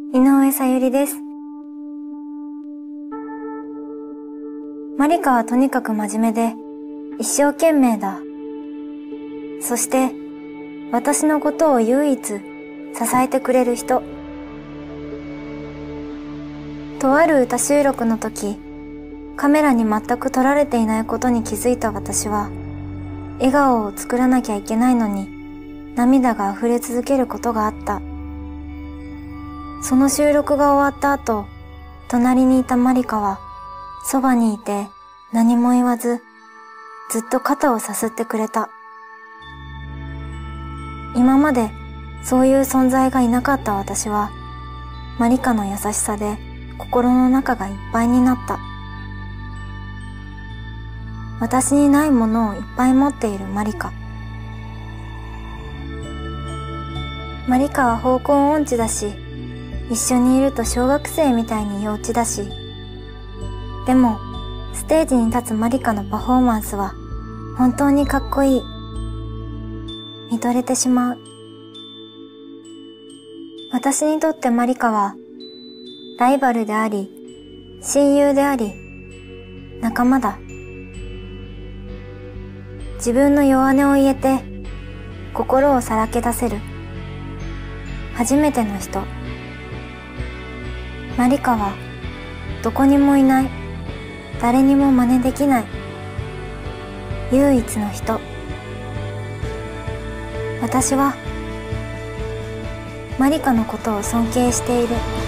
井上さゆりです。マリカはとにかく真面目で一生懸命だ。そして私のことを唯一支えてくれる人。とある歌収録の時、カメラに全く撮られていないことに気づいた私は、笑顔を作らなきゃいけないのに涙が溢れ続けることがあった。その収録が終わった後、隣にいたマリカはそばにいて何も言わず、ずっと肩をさすってくれた。今までそういう存在がいなかった私は、マリカの優しさで心の中がいっぱいになった。私にないものをいっぱい持っているマリカ。マリカは方向音痴だし、一緒にいると小学生みたいに幼稚だし、でもステージに立つマリカのパフォーマンスは本当にかっこいい。見とれてしまう。私にとってマリカはライバルであり、親友であり、仲間だ。自分の弱音を言えて心をさらけ出せる初めての人。マリカはどこにもいない、誰にも真似できない唯一の人。私はマリカのことを尊敬している。